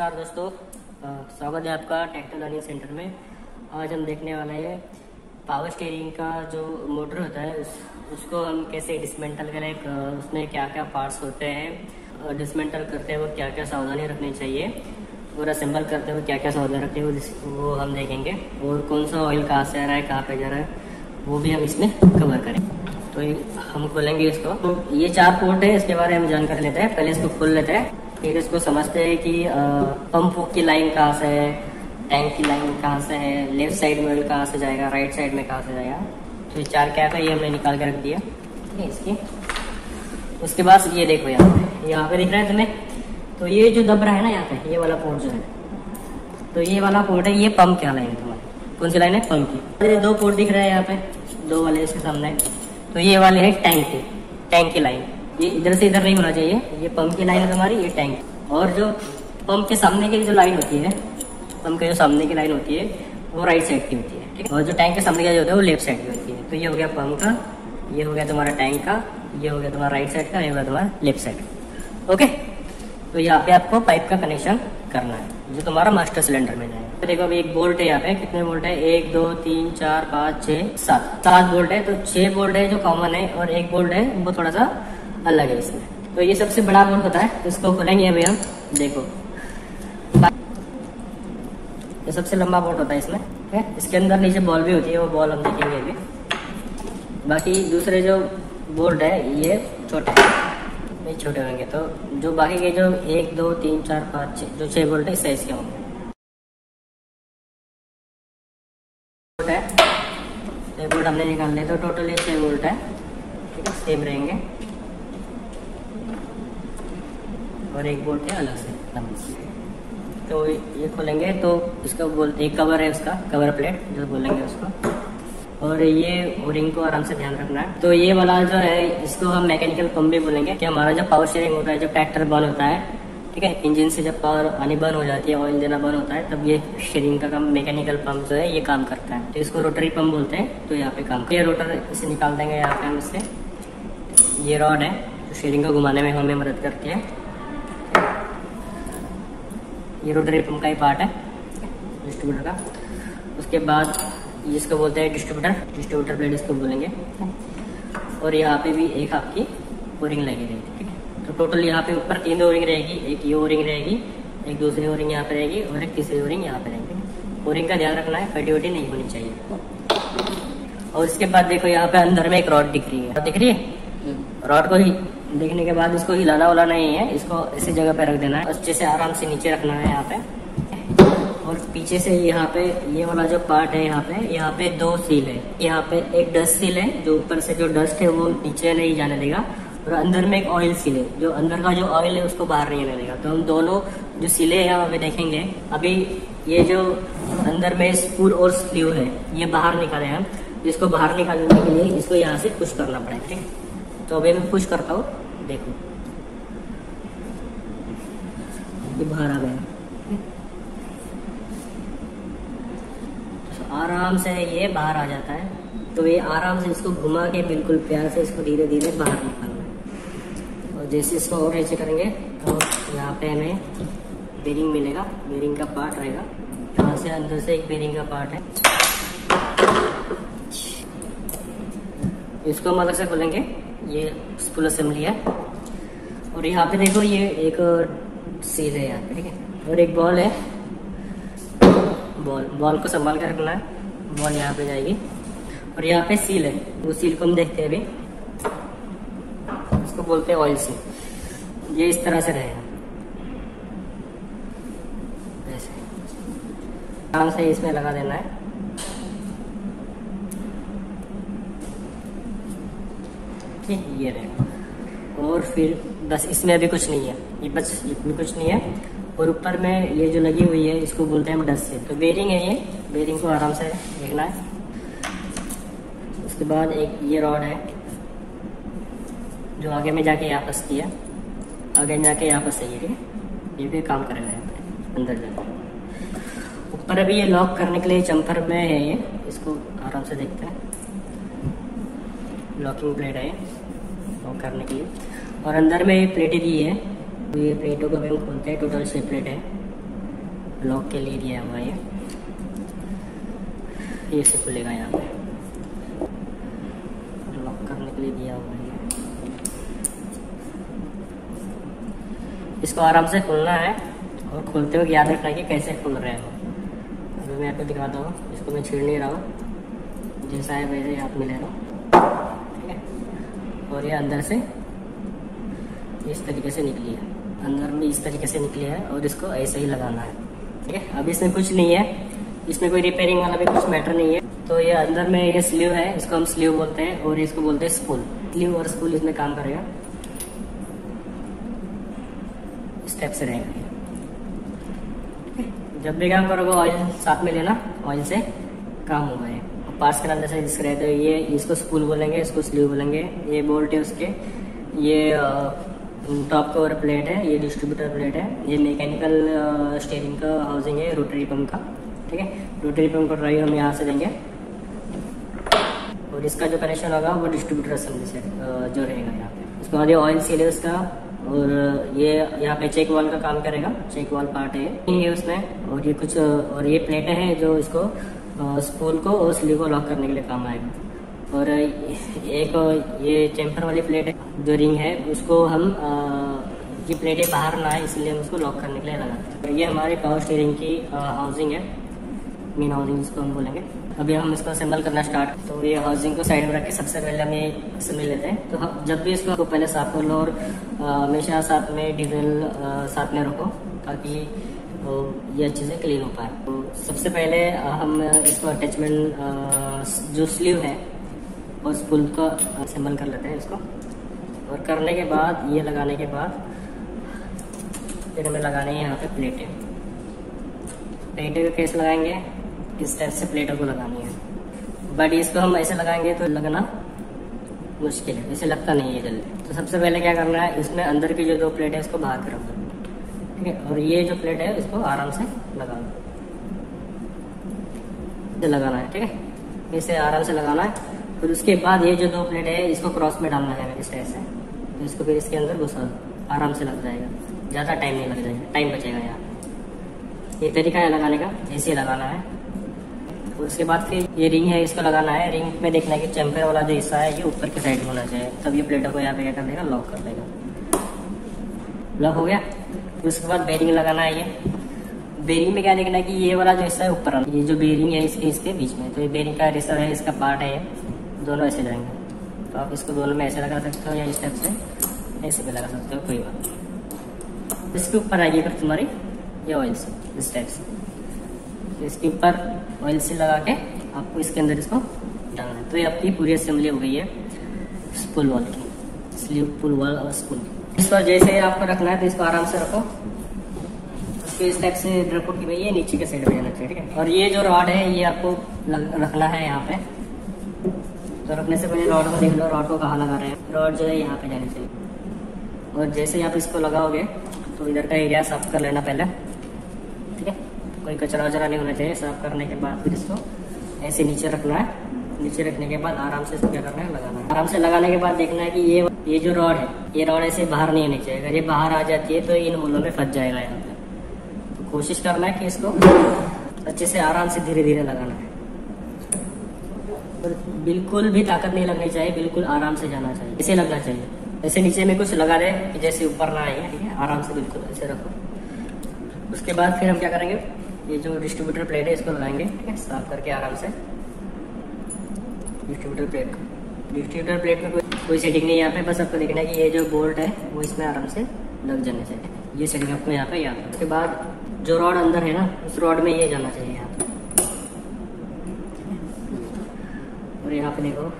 नमस्कार दोस्तों, स्वागत है आपका टेक्नो लर्निंग सेंटर में। आज हम देखने वाले हैं पावर स्टीयरिंग का जो मोटर होता है उसको हम कैसे डिसमेंटल करें, उसमें क्या क्या पार्ट्स होते हैं, डिसमेंटल करते हुए क्या क्या सावधानी रखनी चाहिए और असेंबल करते हुए क्या क्या सावधानी रखनी है वो हम देखेंगे। और कौन सा ऑयल कहाँ से आ रहा है, कहाँ पे जा रहा है, वो भी हम इसमें कवर करें। तो हम खोलेंगे इसको। तो ये 4 पोर्ट है, इसके बारे में हम जानकारी लेते हैं। पहले इसको खोल लेते हैं, फिर इसको समझते हैं कि पंप की लाइन कहाँ से है, टैंक की लाइन कहाँ से है, लेफ्ट साइड में ऑयल कहाँ से जाएगा, राइट साइड में कहाँ से जाएगा। तो ये 4 कैप है, ये हमने निकाल के रख दिया, ठीक है इसकी। उसके बाद ये देखो यहाँ पे दिख रहा है तुम्हें, तो ये जो दब रहा है ना यहाँ पे, ये वाला पोर्ट जो है, तो ये वाला पोर्ट है, ये पंप क्या लाइन है तुम्हारी, कौन सी लाइन है, पंप की। 2 पोर्ट दिख रहे हैं यहाँ पे, 2 वाले इसके सामने, तो ये वाले है टैंक की लाइन। ये इधर से इधर नहीं होना चाहिए, ये पंप की लाइन है तुम्हारी, ये टैंक। और जो पंप के सामने की जो लाइन होती है, पंप के जो सामने की लाइन होती है वो राइट साइड की होती है, ठीक है। और जो टैंक के सामने का जो होता है वो लेफ्ट साइड की होती है। तो ये हो गया पंप का, ये हो गया तुम्हारा टैंक का, ये हो गया तुम्हारा राइट साइड का, ये हो गया तुम्हारा लेफ्ट साइड। ओके, तो यहाँ पे आपको पाइप का कनेक्शन करना है जो तुम्हारा मास्टर सिलेंडर में जाएगा। तो देखो अभी एक बोल्ट है यहाँ पे, कितने बोल्ट है, 1 2 3 4 5 6 7 बोल्ट है। तो 6 बोल्ट है जो कॉमन है, और 1 बोल्ट है वो थोड़ा सा अलग है इसमें। तो ये सबसे बड़ा बोल्ट होता है, इसको खोलेंगे अभी हम। देखो ये सबसे लंबा बोल्ट होता है इसमें, ठीक है। इसके अंदर नीचे बॉल भी होती है, वो बॉल हम देखेंगे अभी। बाकी दूसरे जो बोल्ट है ये छोटे नहीं, छोटे होंगे। तो जो बाकी के जो 1 2 3 4 5 6 जो 6 बोल्ट है इस साइज के होंगे। बोल्ट हमने निकाल लिया, तो टोटल ये 6 बोल्ट है, ठीक है, सेम रहेंगे। और 1 बोल्ट है अलग से। तो ये खोलेंगे तो इसका बोलते एक कवर है, उसका कवर प्लेट जो बोलेंगे उसको। और ये ओरिंग को आराम से ध्यान रखना है। तो ये वाला जो है इसको हम मैकेनिकल पंप भी बोलेंगे कि हमारा जब पावर स्टीयरिंग होता है, जब ट्रैक्टर बंद होता है, ठीक है, इंजन से जब पावर आनी बंद हो जाती है, ऑयल देना बंद होता है, तब ये स्टीयरिंग का काम मैकेनिकल पंप जो है ये काम करता है। तो इसको रोटरी पंप बोलते हैं। तो यहाँ पे काम ये रोटर इसे निकाल देंगे यहाँ पे हम इससे। ये रॉड है जो स्टीयरिंग को घुमाने में हमें मदद करती है। ये रोटरी पंप का ही पार्ट है डिस्ट्रीब्यूटर का। उसके बाद इसको बोलते हैं डिस्ट्रीब्यूटर प्लेट इसको बोलेंगे। और यहाँ पे भी एक आपकी ओरिंग लगी रहेगी, ठीक है। तो टोटल यहाँ पे ऊपर 3 ओरिंग रहेगी, एक ये ओरिंग रहेगी, एक दूसरी ओरिंग यहाँ पे रहेगी, और एक तीसरी ओरिंग यहाँ पे रहेगी। ओरिंग का ध्यान रखना है, फटी वटी नहीं होनी चाहिए। और इसके बाद देखो यहाँ पे अंदर में एक रॉड दिख रही है, रॉड को ही देखने के बाद इसको हिलाना वाला नहीं है, इसको इसी जगह पे रख देना है, अच्छे से आराम से नीचे रखना है यहाँ पे। और पीछे से यहाँ पे ये वाला जो पार्ट है, यहाँ पे 2 सील है। यहाँ पे एक डस्ट सील है, जो ऊपर से जो डस्ट है वो नीचे नहीं जाने देगा, और अंदर में एक ऑयल सील है, जो अंदर का जो ऑयल है उसको बाहर नहीं आने देगा। तो हम दोनों जो सीले हैं यहाँ पे देखेंगे। अभी ये जो अंदर में स्पूल और स्लीव है ये बाहर निकाले हम, इसको बाहर निकालने के लिए इसको यहाँ से पुश करना पड़ेगा, ठीक है। तो अभी मैं पुश करता हूँ, देखो ये बाहर आ गया। आराम से ये बाहर आ जाता है। तो ये आराम से इसको घुमा के बिल्कुल प्यार से इसको धीरे धीरे बाहर निकालना है। और जैसे इसको और ऐसे करेंगे तो यहाँ पे हमें बेरिंग मिलेगा, बेरिंग का पार्ट रहेगा। यहाँ से अंदर से एक बेरिंग का पार्ट है, इसको हम अलग से खोलेंगे। ये फुल असेंबली है। और यहाँ पे देखो ये एक सील है यहाँ पे, ठीक है। और एक बॉल है, बॉल को संभाल कर रखना है, बॉल यहाँ पे जाएगी। और यहाँ पे सील है, वो सील को हम देखते हैं अभी, इसको बोलते हैं ऑयल सील। ये इस तरह से रहेगा, ऐसे आराम से इसमें लगा देना है। ठीक, ये रहेगा। और फिर बस इसमें अभी कुछ नहीं है, ये बस इसमें कुछ नहीं है। और ऊपर में ये जो लगी हुई है इसको बोलते हैं हम डस्ट सील। तो बेरिंग है, ये बेरिंग को आराम से देखना है। उसके बाद एक ये रॉड है जो आगे में जाके यहाँ फंसती है, आगे जाके यहाँ फंसेगी, ठीक है। ये भी काम करेगा यहाँ पे अंदर जाके। ऊपर अभी ये लॉक करने के लिए चम्पर में है, ये इसको आराम से देखते हैं। लॉकिंग प्लेट है लॉक करने के लिए। और अंदर में प्लेटें दी है, तो ये प्लेटों को भी हम खोलते हैं। टोटल 6 प्लेट है, लॉक के लिए दिया हुआ है ये से खुलेगा यहाँ पे, लॉक करने के लिए दिया हुआ है। इसको आराम से खोलना है और खोलते वक्त याद रखना है कि कैसे खोल रहे हो। अभी मैं आपको दिखाता हूँ, इसको मैं छीड़ नहीं रहा हूँ, जैसा है वैसे हाथ में ले रहा हूँ, ठीक है। और ये अंदर से इस तरीके से निकली है, अंदर में इस तरीके से निकली है और इसको ऐसे ही लगाना है, ठीक है। अब इसमें कुछ नहीं है, इसमें कोई रिपेयरिंग वाला भी कुछ मैटर नहीं है। तो ये अंदर में ये स्लीव है, इसको हम स्लीव बोलते हैं और इसको बोलते हैं स्पूल। स्लीव और स्पूल इसमें काम करेगा, स्टेप से रहेगा। जब भी काम करोगे ऑयल साथ में लेना, ऑयल से काम होगा। ये पास के अंदर से दिख रहे, तो ये इसको स्पूल बोलेंगे, इसको स्लीव बोलेंगे। ये बोल्ट है उसके, ये टॉप कवर प्लेट है, ये डिस्ट्रीब्यूटर प्लेट है, ये मैकेनिकल स्टीयरिंग का हाउसिंग है रोटरी पंप का, ठीक है। रोटरी पंप का ड्राइव हम यहाँ से देंगे और इसका जो कनेक्शन होगा वो डिस्ट्रीब्यूटर असेंबली से जो रहेगा यहाँ पे। उसके बाद ये ऑयल सील है उसका, और ये यहाँ पे चेक वाल का काम करेगा, चेक वाल पार्ट है ये उसमें। और ये कुछ और ये प्लेटें हैं जो इसको स्पूल को और स्लीव को लॉक करने के लिए काम आएगा। और एक ये चैम्पर वाली प्लेट है जो रिंग है, उसको हम ये प्लेटें बाहर ना आए इसलिए हम उसको लॉक करने के लिए लगाते हैं। ये हमारी पावर स्टीयरिंग की हाउसिंग है, मेन हाउसिंग जिसको हम बोलेंगे। अभी हम इसको असेंबल करना स्टार्ट। तो ये हाउसिंग को साइड में रख के सबसे पहले हम ये असेंबल लेते हैं। तो हम जब भी इसको पहले साफ कर लो और हमेशा साथ में डीजल साथ में रखो ताकि ये अच्छे से क्लीन हो पाए। तो सबसे पहले हम इसको अटैचमेंट जो स्लीव है और स्पूल का असेंबल कर लेते हैं इसको। और करने के बाद ये लगाने के बाद फिर हमें लगाने हैं यहाँ पे प्लेटें। प्लेटें को कैसे लगाएंगे, इस टाइप से प्लेटों को लगानी है, बट इसको हम ऐसे लगाएंगे तो लगना मुश्किल है, इसे लगता नहीं है जल्दी। तो सबसे पहले क्या करना है, इसमें अंदर की जो दो प्लेट है इसको बाहर कर रखो, ठीक है। और ये जो प्लेट है इसको आराम से लगाना है, ठीक है। इसे आराम से लगाना है। फिर उसके बाद ये जो दो प्लेट है इसको क्रॉस में डालना है इस टाइप से। तो इसको फिर इसके अंदर घुसा आराम से लग जाएगा, ज़्यादा टाइम नहीं लग जाएगा, टाइम बचेगा यहाँ। ये तरीका है लगाने का, ऐसे लगाना है। और उसके बाद फिर ये रिंग है, इसको लगाना है। रिंग में देखना है कि चैम्पर वाला जो हिस्सा है ये ऊपर की साइड में होना चाहिए, तब ये प्लेटों को यहाँ पे क्या कर देगा, लॉक कर देगा। लॉक हो गया। उसके बाद बेरिंग लगाना है। ये बेरिंग में क्या देखना है कि ये वाला जो हिस्सा है ऊपर, ये जो बेरिंग है इसके बीच में, तो ये बेरिंग का रिसर है, इसका पार्ट है, ये दोनों ऐसे जाएंगे। तो आप इसको दोनों में ऐसे लगा सकते हो या इस टाइप से ऐसे भी लगा सकते हो, कोई बात नहीं। इसके ऊपर आएगी फिर तुम्हारी ये ऑयल से इस टाइप से, इसके ऊपर ऑयल से लगा के आपको इसके अंदर इसको डालना है। तो ये आपकी पूरी असेंबली हो गई है स्पूल वॉल की, स्लीव पुल वॉल और स्पूल। इस पर जैसे आपको रखना है तो इसको आराम से रखो, उसको इस टाइप से रखो कि भाई ये नीचे के साइड में जाना चाहिए, ठीक है। और ये जो रॉड है ये आपको रखना है यहाँ पे। तो रखने से पहले रॉड को देख लो, रॉड को कहाँ लगा रहे हैं। रॉड जो है यहाँ पे जानी चाहिए। और जैसे ही आप इसको लगाओगे तो इधर का एरिया साफ कर लेना पहले, ठीक है। कोई कचरा वचरा नहीं होना चाहिए। साफ करने के बाद फिर इसको ऐसे नीचे रखना है। नीचे रखने के बाद आराम से इसको क्या करना है, लगाना है। आराम से लगाने के बाद देखना है कि ये जो रॉड है ये रॉड ऐसे बाहर नहीं आनी चाहिए। अगर ये बाहर आ जाती है तो इन होलों में फंस जाएगा यहाँ पे। तो कोशिश करना है कि इसको अच्छे से आराम से धीरे धीरे लगाना है। बिल्कुल भी ताकत नहीं लगनी चाहिए, बिल्कुल आराम से जाना चाहिए, ऐसे लगना चाहिए। ऐसे नीचे में कुछ लगा दे कि जैसे ऊपर ना आए, ठीक है। आराम से बिल्कुल ऐसे रखो। उसके बाद फिर हम क्या करेंगे, ये जो डिस्ट्रीब्यूटर प्लेट है इसको लगाएंगे, ठीक है, साफ करके आराम से। डिस्ट्रीब्यूटर प्लेट में कोई सेटिंग नहीं है यहाँ पे, बस आपको देखना है कि ये जो बोल्ट है वो इसमें आराम से लग जाने चाहिए। ये सेटिंग आपको यहाँ पे याद है। उसके बाद जो रॉड अंदर है ना, उस रॉड में ये जाना चाहिए यहाँ पे। और यहाँ पे देखो,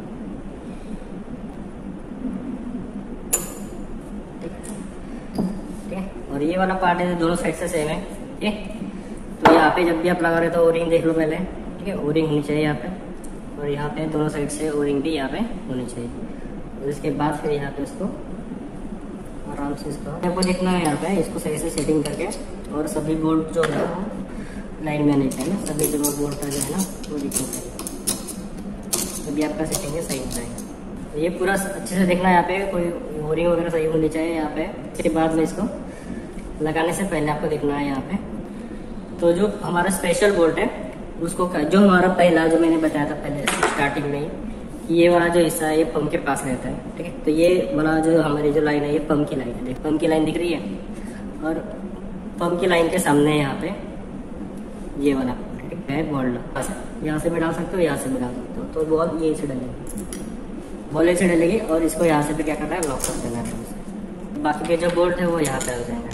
ठीक है। और ये वाला पार्ट है दोनों साइड से सेम है, ठीक है। तो यहाँ पे जब भी आप लगा रहे हो तो ओरिंग देख लो पहले, ठीक है। ओरिंग होनी चाहिए यहाँ पे, और यहाँ पे दोनों साइड से ओरिंग भी यहाँ पे होनी चाहिए। और इसके बाद फिर यहाँ पे इसको आराम से इसको आपको देखना है यहाँ पे, इसको सही से सेटिंग करके। और सभी बोल्ट जो है वो लाइन में आने चाहिए, सभी जगह बोल्ट का जो है ना वो दिखना चाहिए, तभी आपका सेटिंग है सही हो जाएगा। तो ये पूरा अच्छे से देखना है यहाँ पे, कोई ओरिंग वगैरह सही होनी चाहिए यहाँ पे। इसके बाद में इसको लगाने से पहले आपको देखना है यहाँ पे तो जो हमारा स्पेशल बोल्ट है उसको जो हमारा पहला जो मैंने बताया था पहले स्टार्टिंग में ही, ये वाला जो हिस्सा है ये पंप के पास रहता है, ठीक है। तो ये वाला जो हमारी जो लाइन है ये पंप की लाइन है, पंप की लाइन दिख रही है, और पंप की लाइन के सामने यहाँ पे ये वाला है बोल्ट, यहाँ से भी डाल सकते हो, यहाँ से भी डाल सकते हो। तो बॉल ये से डलेगी, बॉल ऐसे डलेगी, और इसको यहाँ से भी क्या करना है, लॉक कर देना है। बाकी के जो बोल्ट है वो यहाँ पे हो जाएंगे।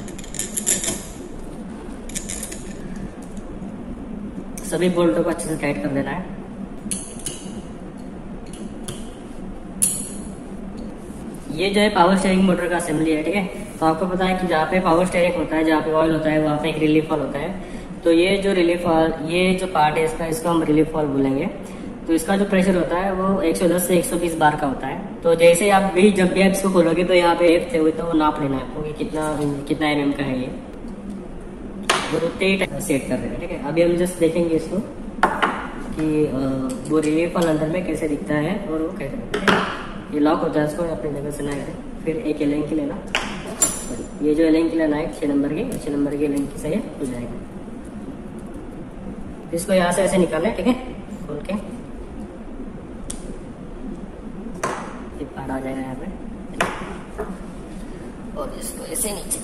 सभी बोल्टों को अच्छे से टाइट कर देना है। ये जो है पावर स्टीयरिंग मोटर का असेंबली है, ठीक है। तो आपको पता है कि जहाँ पे पावर स्टीयरिंग होता है, जहाँ पे ऑयल होता है, वहाँ पे एक रिलीफ वाल्व होता है। तो ये जो रिलीफ वाल्व, ये जो पार्ट है इसका, इसको हम रिलीफ वाल्व बोलेंगे। तो इसका जो प्रेशर होता है वो 110 से 120 बार का होता है। तो जैसे आप भी जब भी आप इसको खोलोगे तो यहाँ पे एफ थे हुए, तो वो नाप लेना है आपको कि कितना mm का है ये, और उतने ही सेट कर देना, ठीक है। अभी हम जस्ट देखेंगे इसको कि वो रिलीफ वाला अंदर में कैसे दिखता है और वो कैसे दिखता है। ये लॉक होता है, इसको अपनी जगह से ना करें। फिर एक एलेंकी लेना, ये जो एलेंकी लेना है 6 नंबर की, 6 नंबर की एलेंकी से हो जाएगा। इसको यहाँ से ऐसे निकालना है, ठीक है, खोल के पार्ट आ जाएगा यहाँ पे, और इसको ऐसे नीचे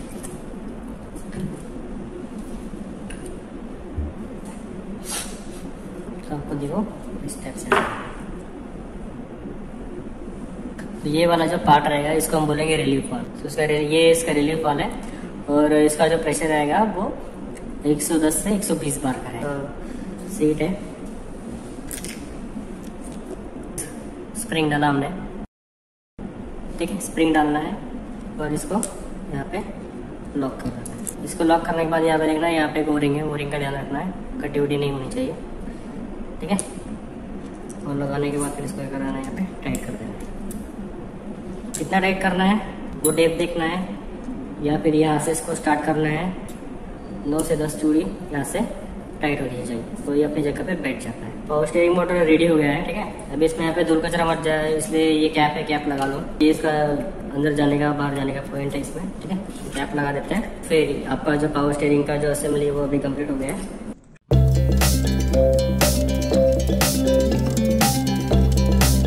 तो आपको देखो इस टाइप से। तो ये वाला जो पार्ट रहेगा इसको हम बोलेंगे रिलीफ वाल्व। तो ये इसका रिलीफ वाल्व है, और इसका जो प्रेशर रहेगा वो 110 से 120 बार का है। तो सीट है, स्प्रिंग डाला हमने, ठीक है, स्प्रिंग डालना है, और इसको यहाँ पे लॉक करना है। इसको लॉक करने के बाद यहाँ पे देखना है, यहाँ पे एक ओरिंग है, ओरिंग का ध्यान रखना है, कटी उटी नहीं होनी चाहिए, ठीक है। और लगाने के बाद फिर इसको क्या करना है, यहाँ पे टाइट कर देना है। कितना टाइट करना है वो डेप देखना है, या फिर यहाँ से इसको स्टार्ट करना है, 9 से 10 चूड़ी यहाँ से टाइट होनी चाहिए, तो ये अपनी जगह पे बैठ जाता है। पावर स्टीयरिंग मोटर रेडी हो गया है, ठीक है। अभी इसमें यहाँ पे धूल कचरा मच जाए, इसलिए ये कैप है, कैप लगा लो। ये इसका अंदर जाने का बाहर जाने का पॉइंट है इसमें, ठीक है। कैप लगा देते हैं, फिर आपका जो पावर स्टीयरिंग का जो असेंबली है वो अभी कंप्लीट हो गया है।